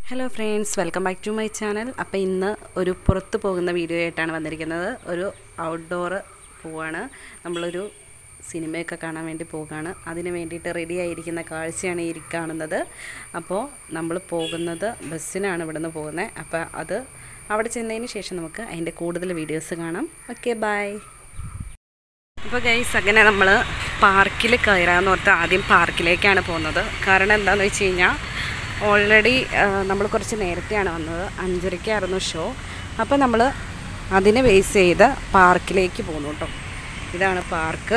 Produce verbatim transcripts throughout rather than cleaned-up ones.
Hello friends, welcome back to my channel. അപ്പോൾ ഇന്ന് ഒരു പുറത്ത് പോകുന്ന വീഡിയോ ആയിട്ടാണ് വന്നിരിക്കുന്നത്. ഒരു ഔട്ട്ഡോർ പോവാണ്. നമ്മളൊരു സിനിമയൊക്കെ കാണാൻ വേണ്ടി പോകുകയാണ്. അതിന് വേണ്ടിയിട്ട് റെഡി ആയിരിക്കുന്ന കാഴ്ചയാണ് ഈ കാണുന്നത്. അപ്പോൾ നമ്മൾ പോകുന്നത് ബസ്സിനാണ് ഇവിടെ നിന്ന് പോകുന്നത്. അപ്പോൾ അത് അവിടെ ചെന്നതിന് ശേഷം നമുക്ക് അതിൻ്റെ കൂടുതൽ വീഡിയോസ് കാണാം. Okay, by. അപ്പോൾ ഗൈസ്, അങ്ങനെ നമ്മൾ പാർക്കിൽ കയറാമെന്ന് ഓർത്ത് ആദ്യം പാർക്കിലേക്കാണ് പോകുന്നത്. കാരണം എന്താണെന്ന് വെച്ച് കഴിഞ്ഞാൽ ഓൾറെഡി നമ്മൾ കുറച്ച് നേരത്തെയാണ് വന്നത്. അഞ്ചരയ്ക്കായിരുന്നു ഷോ. അപ്പോൾ നമ്മൾ അതിനെ ബേസ് ചെയ്ത് പാർക്കിലേക്ക് പോകുന്നു കേട്ടോ. ഇതാണ് പാർക്ക്.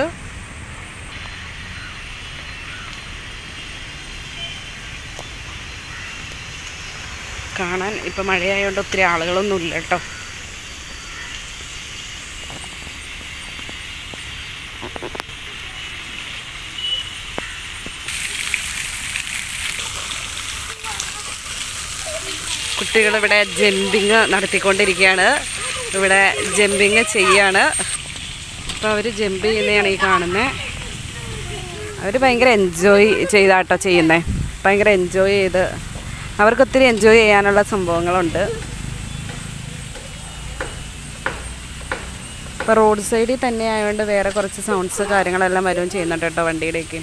കാണാൻ ഇപ്പം മഴയായതുകൊണ്ട് ഒത്തിരി ആളുകളൊന്നും ഇല്ല കേട്ടോ. കുട്ടികളിവിടെ ജമ്പിങ് നടത്തിക്കൊണ്ടിരിക്കുകയാണ്. ഇവിടെ ജമ്പിങ് ചെയ്യാണ്. അപ്പോൾ അവർ ജമ്പ് ചെയ്യുന്നതാണ് ഈ കാണുന്നത്. അവർ ഭയങ്കര എൻജോയ് ചെയ്താട്ടോ ചെയ്യുന്നത്. ഭയങ്കര എൻജോയ് ചെയ്ത് അവർക്ക് ഒത്തിരി എൻജോയ് ചെയ്യാനുള്ള സംഭവങ്ങളുണ്ട്. ഇപ്പോൾ റോഡ് സൈഡിൽ തന്നെ ആയതുകൊണ്ട് വേറെ കുറച്ച് സൗണ്ട്സ് കാര്യങ്ങളെല്ലാം വരും ചെയ്യുന്നുണ്ട് കേട്ടോ വണ്ടിയിലേക്ക്.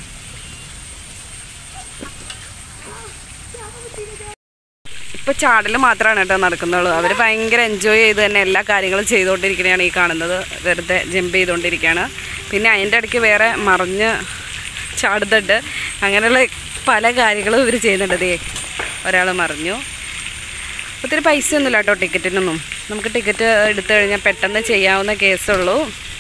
ഇപ്പോൾ ചാടൽ മാത്രമാണ് കേട്ടോ നടക്കുന്നുള്ളൂ. അവർ ഭയങ്കര എൻജോയ് ചെയ്ത് തന്നെ എല്ലാ കാര്യങ്ങളും ചെയ്തുകൊണ്ടിരിക്കുകയാണ് ഈ കാണുന്നത്. വെറുതെ ജമ്പ് ചെയ്തുകൊണ്ടിരിക്കുകയാണ്. പിന്നെ അതിൻ്റെ ഇടയ്ക്ക് വേറെ മറിഞ്ഞ് ചാടുന്നുണ്ട്. അങ്ങനെയുള്ള പല കാര്യങ്ങളും ഇവർ ചെയ്യുന്നുണ്ട്. ദേ ഒരാൾ മറിഞ്ഞു. ഒത്തിരി പൈസ ഒന്നുമില്ല കേട്ടോ ടിക്കറ്റിനൊന്നും. നമുക്ക് ടിക്കറ്റ് എടുത്തു കഴിഞ്ഞാൽ പെട്ടെന്ന് ചെയ്യാവുന്ന കേസുള്ളൂ.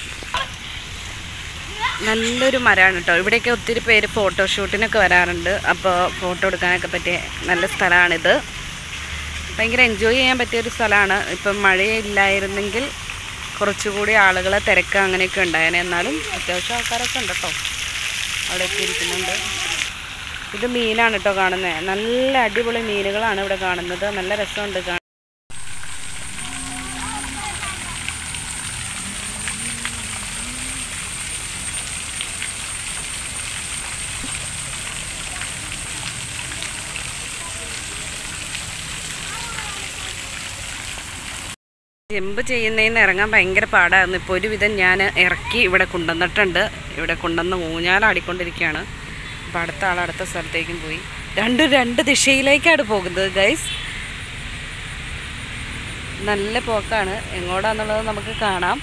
നല്ലൊരു മരമാണ് കേട്ടോ. ഇവിടെയൊക്കെ ഒത്തിരി പേര് ഫോട്ടോഷൂട്ടിനൊക്കെ വരാറുണ്ട്. അപ്പോൾ ഫോട്ടോ എടുക്കാനൊക്കെ പറ്റിയ നല്ല സ്ഥലമാണിത്. ഭയങ്കര എൻജോയ് ചെയ്യാൻ പറ്റിയൊരു സ്ഥലമാണ്. ഇപ്പം മഴയില്ലായിരുന്നെങ്കിൽ കുറച്ചുകൂടി ആളുകളെ തിരക്ക് അങ്ങനെയൊക്കെ ഉണ്ടായേനെ. എന്നാലും അത്യാവശ്യം ആൾക്കാരൊക്കെ ഉണ്ട് കേട്ടോ. അവിടെയൊക്കെ ഇരിക്കുന്നുണ്ട്. ഇത് മീനാണ് കേട്ടോ കാണുന്നത്. നല്ല അടിപൊളി മീനുകളാണ് ഇവിടെ കാണുന്നത്. നല്ല രസമുണ്ട് കാണാൻ. ജമ്പ് ചെയ്യുന്നതിന് ഇറങ്ങാൻ ഭയങ്കര പാടായിരുന്നു. ഇപ്പോൾ ഒരുവിധം ഞാൻ ഇറക്കി ഇവിടെ കൊണ്ടുവന്നിട്ടുണ്ട്. ഇവിടെ കൊണ്ടുവന്ന് ഊഞ്ഞാലാടിക്കൊണ്ടിരിക്കുകയാണ്. അപ്പോൾ അടുത്ത ആൾ അടുത്ത സ്ഥലത്തേക്കും പോയി. രണ്ടും രണ്ട് ദിശയിലേക്കാണ് പോകുന്നത് ഗൈസ്. നല്ല പോക്കാണ്. എങ്ങോട്ടാന്നുള്ളത് നമുക്ക് കാണാം.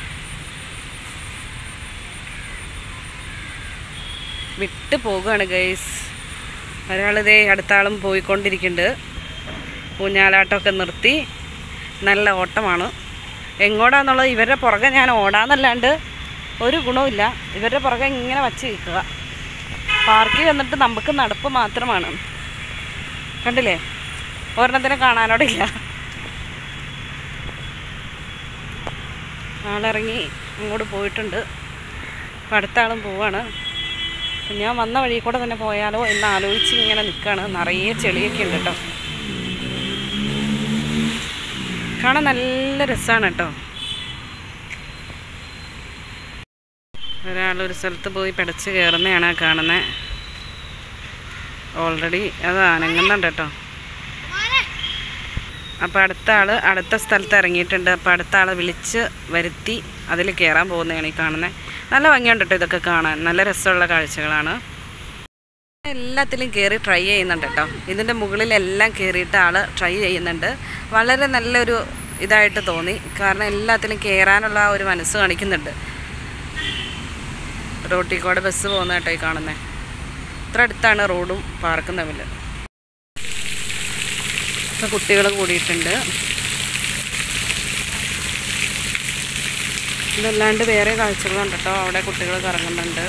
വിട്ട് പോകുകയാണ് ഗൈസ്. ഒരാളിതേ അടുത്ത ആളും പോയിക്കൊണ്ടിരിക്കുന്നുണ്ട്. ഊഞ്ഞാലാട്ടമൊക്കെ നിർത്തി നല്ല ഓട്ടമാണ്. എങ്ങോട്ടാന്നുള്ളത് ഇവരുടെ പുറകെ ഞാൻ ഓടാന്നല്ലാണ്ട് ഒരു ഗുണവുമില്ല. ഇവരുടെ പുറകെ ഇങ്ങനെ വച്ച് നിൽക്കുക. പാർക്കിൽ വന്നിട്ട് നമുക്ക് നടപ്പ് മാത്രമാണ്. കണ്ടില്ലേ, ഒരെണ്ണത്തിനെ കാണാനോടില്ല. ആളിറങ്ങി അങ്ങോട്ട് പോയിട്ടുണ്ട്. അപ്പം അടുത്ത ആളും പോവാണ്. ഞാൻ വന്ന വഴി കൂടെ തന്നെ പോയാലോ എന്ന് ആലോചിച്ച് ഇങ്ങനെ നിൽക്കുകയാണ്. നിറയെ ചെളിയൊക്കെ ഉണ്ട് കേട്ടോ. കാണാൻ നല്ല രസമാണ് കേട്ടോ. ഒരാളൊരു സ്ഥലത്ത് പോയി പിടച്ച് കയറുന്നതാണ് കാണുന്നത്. ഓൾറെഡി അത് അനങ്ങുന്നുണ്ട് കേട്ടോ. അപ്പോൾ അടുത്ത ആൾ അടുത്ത സ്ഥലത്ത് ഇറങ്ങിയിട്ടുണ്ട്. അപ്പോൾ അടുത്ത ആളെ വിളിച്ച് വരുത്തി അതിൽ കയറാൻ പോകുന്നതാണ് ഈ കാണുന്നത്. നല്ല ഭംഗിയുണ്ട് കേട്ടോ ഇതൊക്കെ കാണാൻ. നല്ല രസമുള്ള കാഴ്ചകളാണ്. എല്ലാത്തിലും കയറി ട്രൈ ചെയ്യുന്നുണ്ട് കേട്ടോ. ഇതിൻ്റെ മുകളിലെല്ലാം കയറിയിട്ട് ആൾ ട്രൈ ചെയ്യുന്നുണ്ട്. വളരെ നല്ലൊരു ഇതായിട്ട് തോന്നി. കാരണം എല്ലാത്തിലും കയറാനുള്ള ആ ഒരു മനസ്സ് കാണിക്കുന്നുണ്ട്. റോട്ടിൽ കൂടെ ബസ് പോകുന്ന കേട്ടോ ഈ കാണുന്നത്. ഇത്ര അടുത്താണ് റോഡും പാർക്കും തമ്മിൽ. ഇപ്പം കുട്ടികൾ കൂടിയിട്ടുണ്ട്. ഇതല്ലാണ്ട് വേറെ കാഴ്ചകളുണ്ട് കേട്ടോ. അവിടെ കുട്ടികൾ കറങ്ങുന്നുണ്ട്.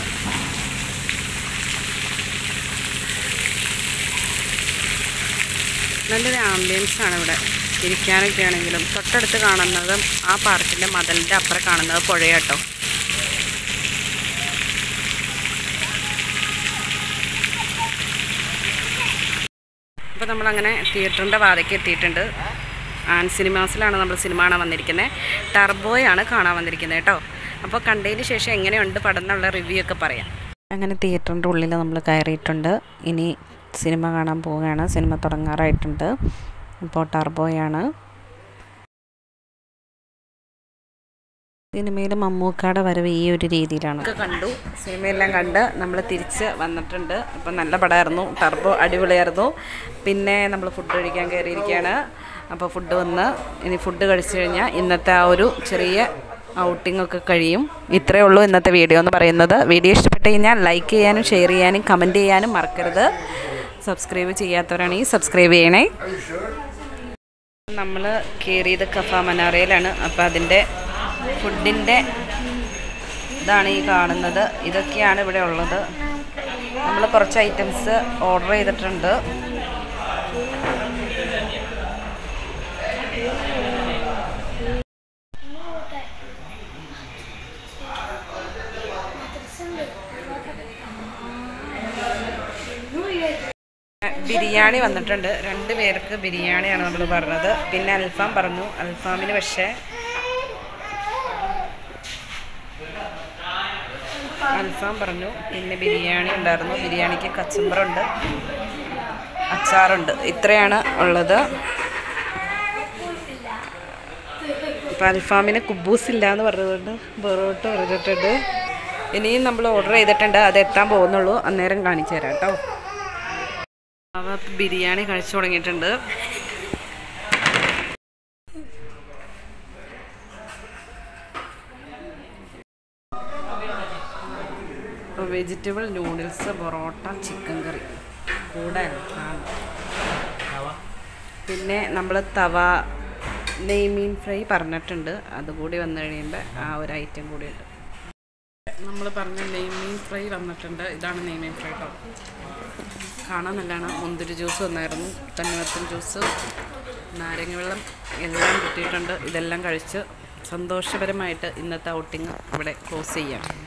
നല്ലൊരു ആംബിയൻസാണ് ഇവിടെ. ഇരിക്കാനൊക്കെ ആണെങ്കിലും തൊട്ടടുത്ത് കാണുന്നത് ആ പാർക്കിൻ്റെ മതിലിൻ്റെ അപ്പുറം കാണുന്നത് പുഴയാട്ടോ. അപ്പോൾ നമ്മളങ്ങനെ തിയേറ്ററിൻ്റെ വാതിൽക്ക് എത്തിയിട്ടുണ്ട്. ആൻ സിനിമാസിലാണ് നമ്മൾ സിനിമ കാണാൻ വന്നിരിക്കുന്നത്. ടർബോയാണ് കാണാൻ വന്നിരിക്കുന്നത് കേട്ടോ. അപ്പോൾ കണ്ടതിന് ശേഷം എങ്ങനെയുണ്ട് പടം എന്നുള്ള റിവ്യൂ ഒക്കെ പറയാം. അങ്ങനെ തിയേറ്ററിൻ്റെ ഉള്ളിൽ നമ്മൾ കയറിയിട്ടുണ്ട്. ഇനി സിനിമ കാണാൻ പോവുകയാണ്. സിനിമ തുടങ്ങാറായിട്ടുണ്ട്. ഇപ്പോൾ ടർബോയാണ്. സിനിമയിൽ മമ്മൂക്കയുടെ വരവ് ഈ ഒരു രീതിയിലാണ്. കണ്ടു സിനിമയെല്ലാം കണ്ട് നമ്മൾ തിരിച്ച് വന്നിട്ടുണ്ട്. അപ്പം നല്ല പടമായിരുന്നു. ടർബോ അടിപൊളിയായിരുന്നു. പിന്നെ നമ്മൾ ഫുഡ് കഴിക്കാൻ കയറിയിരിക്കുകയാണ്. അപ്പോൾ ഫുഡ് വന്ന് ഇനി ഫുഡ് കഴിച്ചു കഴിഞ്ഞാൽ ഇന്നത്തെ ആ ഒരു ചെറിയ ഔട്ടിംഗ് ഒക്കെ കഴിയും. ഇത്രയേ ഉള്ളൂ ഇന്നത്തെ വീഡിയോ എന്ന് പറയുന്നത്. വീഡിയോ ഇഷ്ടപ്പെട്ട് കഴിഞ്ഞാൽ ലൈക്ക് ചെയ്യാനും ഷെയർ ചെയ്യാനും കമൻറ്റ് ചെയ്യാനും മറക്കരുത്. സബ്സ്ക്രൈബ് ചെയ്യാത്തവരാണെങ്കിൽ സബ്സ്ക്രൈബ് ചെയ്യണേ. നമ്മൾ കയറിയത് കഫ മനാറയിലാണ്. അപ്പോൾ അതിൻ്റെ ഫുഡിൻ്റെ ഇതാണ് ഈ കാണുന്നത്. ഇതൊക്കെയാണ് ഇവിടെ ഉള്ളത്. നമ്മൾ കുറച്ച് ഐറ്റംസ് ഓർഡർ ചെയ്തിട്ടുണ്ട്. ബിരിയാണി വന്നിട്ടുണ്ട്. രണ്ട് പേർക്ക് ബിരിയാണിയാണ് നമ്മൾ പറഞ്ഞത്. പിന്നെ അൽഫാം പറഞ്ഞു. അൽഫാമിന് പക്ഷേ അൽഫാം പറഞ്ഞു. പിന്നെ ബിരിയാണി ഉണ്ടായിരുന്നു. ബിരിയാണിക്ക് കച്ചമ്പറുണ്ട്, അച്ചാറുണ്ട്. ഇത്രയാണ് ഉള്ളത്. ഇപ്പം അൽഫാമിന് കുബൂസ് ഇല്ല എന്ന് പറഞ്ഞതുകൊണ്ട് പൊറോട്ട പറഞ്ഞിട്ടുണ്ട്. ഇനിയും നമ്മൾ ഓർഡർ ചെയ്തിട്ടുണ്ട്. അത് എത്താൻ പോകുന്നുള്ളൂ. അന്നേരം കാണിച്ചു തരാം കേട്ടോ. അവ ബിരിയാണി കഴിച്ചു തുടങ്ങിയിട്ടുണ്ട്. Vegetable noodles, parotta, chicken curry കൂടെ അൽഫാം. പിന്നെ നമ്മൾ തവ നെയ്മീൻ ഫ്രൈ പറഞ്ഞിട്ടുണ്ട്. അതുകൂടി വന്നു കഴിയുമ്പോൾ ആ ഒരു ഐറ്റം കൂടിയുണ്ട്. നമ്മൾ പറഞ്ഞ നെയ്മീൻ ഫ്രൈ വന്നിട്ടുണ്ട്. ഇതാണ് നെയ്മീൻ ഫ്രൈ കേട്ടോ. കാണാൻ നല്ലതാണ്. മുന്തിരി ജ്യൂസ് വന്നായിരുന്നു, തണ്ണിമത്തൻ ജ്യൂസ്, നാരങ്ങ വെള്ളം എല്ലാം കിട്ടിയിട്ടുണ്ട്. ഇതെല്ലാം കഴിച്ച് സന്തോഷപരമായിട്ട് ഇന്നത്തെ ഔട്ടിങ് ഇവിടെ ക്ലോസ് ചെയ്യാം.